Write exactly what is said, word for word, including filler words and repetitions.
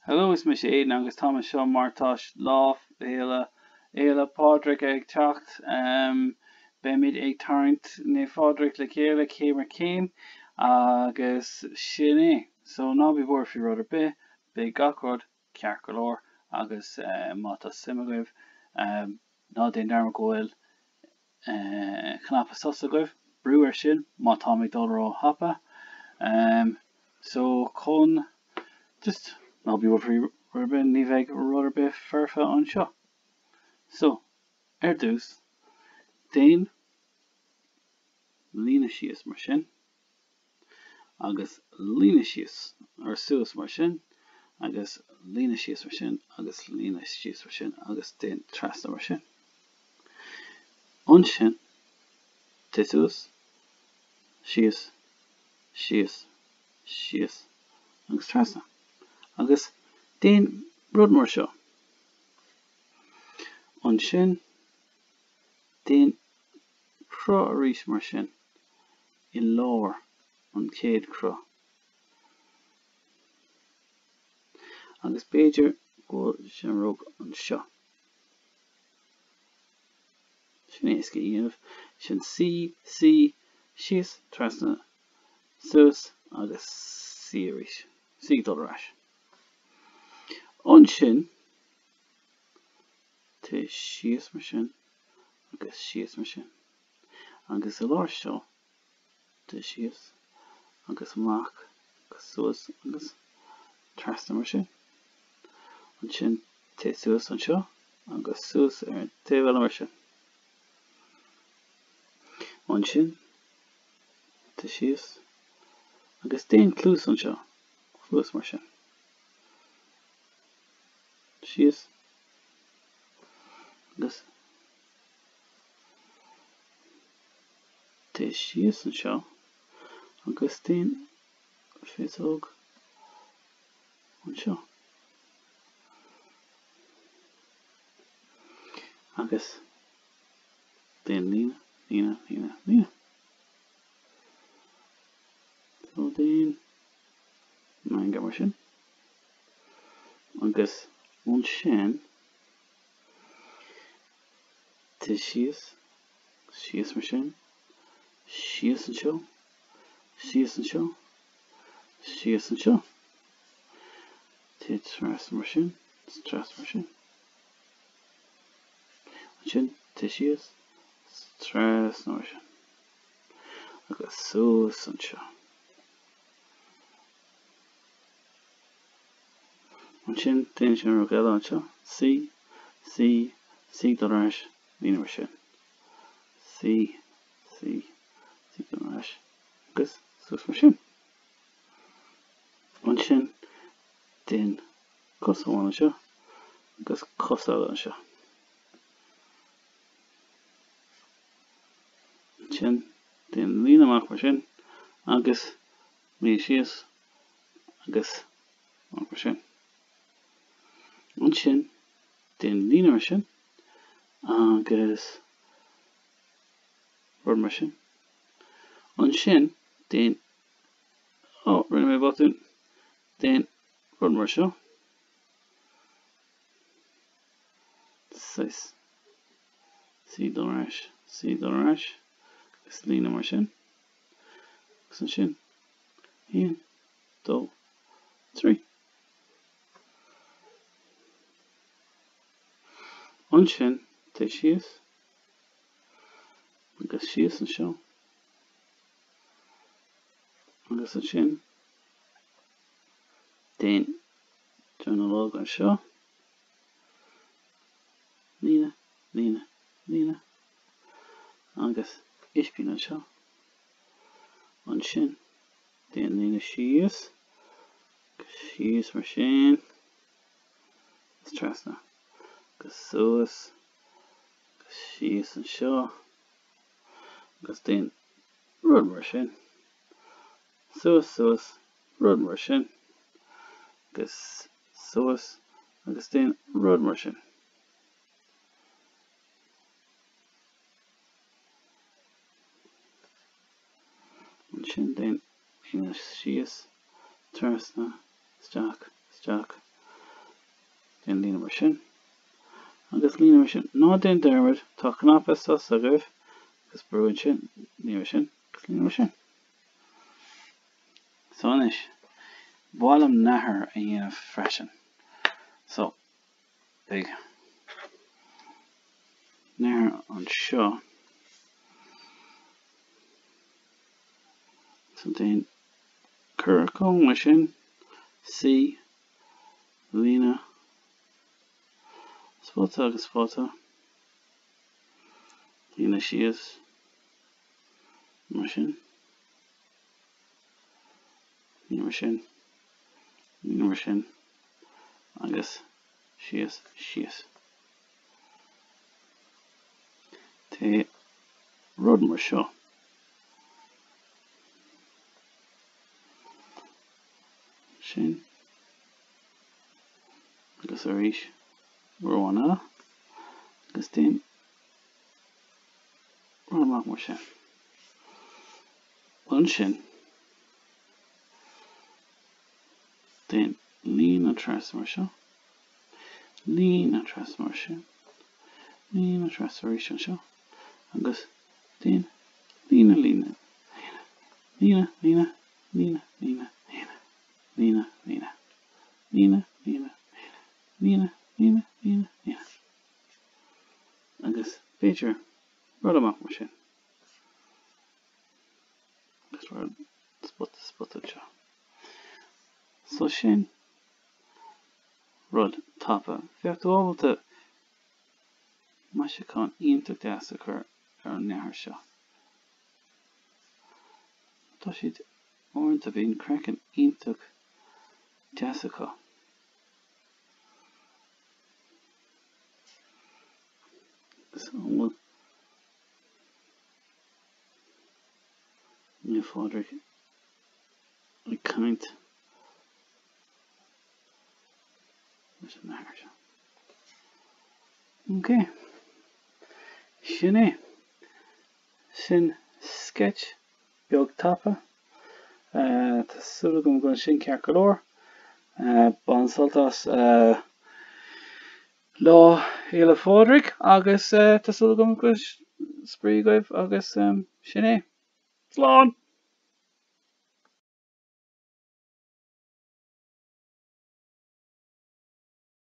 Hello, is me sé éideann agus tá seo mar tá lámh éile éile Pádraig ag teacht um, be mid ag tarraingt na Pádraig le chéile céim ar céim agus sin é. So ná bhí bhór fi rud ar bith, be gach rud ceart go leor agus uh, má tá sim agaibh um, ná déon darma go bhfuil uh, cnaipe sosa agaibh, brú ar sin, má tá mé dul róthapa. Um, so chun just ná bhí bhór fi rud ar bith ní bheidh rud ar bith fearfa an seo. So, ar dús, déan líne síos mar sin, agus líne síos ar suas mar sin, agus líne síos mar sin, agus líne síos mar sin, agus déan trasna mar sin. An sin, titús, síos, síos, síos, agus trasna. Agus déan rud mar seo. An sin, déan cro a rís mar sin i láir an céad cro. Agus b'fhéidir go sin rug an seo. Sin é go dhéanamh sin sí, sí, síos, trasna, suas agus sí a rís, sí dul ar ais. An sin, te síos mar sin, agus síos mar sin. Agus i láir seo, te síos, agus amach, agus suas, agus trasna mar sin. An sin, te suas an seo, agus suas ar te bhile mar sin. An sin, te síos, agus déan clús an seo, clús mar sin. Síos, agus te síos an seo, agus déan fiosóg an seo. Agus déan líne, líne, líne, líne. So déan manga mar sin. Agus an sin, te síos, síos mar sin, síos an seo, síos an seo, síos an seo. Te trasna mar sin, trasna mar sin. An sin, te síos, trasna mar sin. Agus suas an seo. An sin, déan sin rug eile an seo, sí, sí, sí dul ar ais, líne mar sin. Sí, sí, sí dul ar ais, agus suas mar sin. An sin, déan cosáin an seo, agus cosáil an seo. An sin, déan líne amach mar sin, agus líne síos, agus amach mar sin. An sin, déan líne mar sin, agus rud mar sin. An sin, déan, ó, rinne mé botún, déan rud mar seo. Sais, sí dul ar ais, sí dul ar ais, agus líne mar sin. Agus an sin, un, dó, trí. An sin, te síos, agus síos an seo, agus an sin, déan trónalóg an seo, líne, líne, líne, agus ispín an seo. An sin, déan líne síos, síos mar sin, agus trasna. Agus suas, agus síos an seo, agus déan rud mar sin. Suas, suas, rud mar sin, agus suas, agus déan rud mar sin. An sin déan líne síos, trasna, steach, steach, Then lína mar sin. Agus lína mar sin. Ná den dermid tá cnaipe sosa agaibh. Agus brúigh sin. Lína mar sin. Agus lína mar sin. So anis. Bhálam nathair a dhéanamh freisin. So, beag. Nathair an seo. So then cur con mar sin. C. Lína. Spóta agus spóta. Lína síos. Mar sin. Lína mar sin. Lína mar sin. Agus síos síos. Tá rud mar seo. Sin. Agus a rís. Róna. Agus den. Rud amach mar sin. An sin. Den lína tres mar seo. Lína tres mar sin. Lína tres a rís an seo. Agus den lína lína. Lína lína lína lína lína. Lína lína. Lína lína. Lína lína lína lína. Agus beidir rud amach mar sin. Agus rud spot spot seo. So sin rud tapa. Bheadh tú ábalta mai se chun iontu deas a chur ar an nathair seo. Tá siad orintha bhíon creiceann iontu deas a chur. So bhfuil Naomh Pádraig a caint leis an nathair seo. Okay. Sin é. Sin sketch beag tapa. Uh, tá súla gom gon sin ceart go leor. Uh, Ban soltas uh, lá Naomh Pádraig agus uh, tá súla gom go spríomh agaibh agus um, sin é. Slán!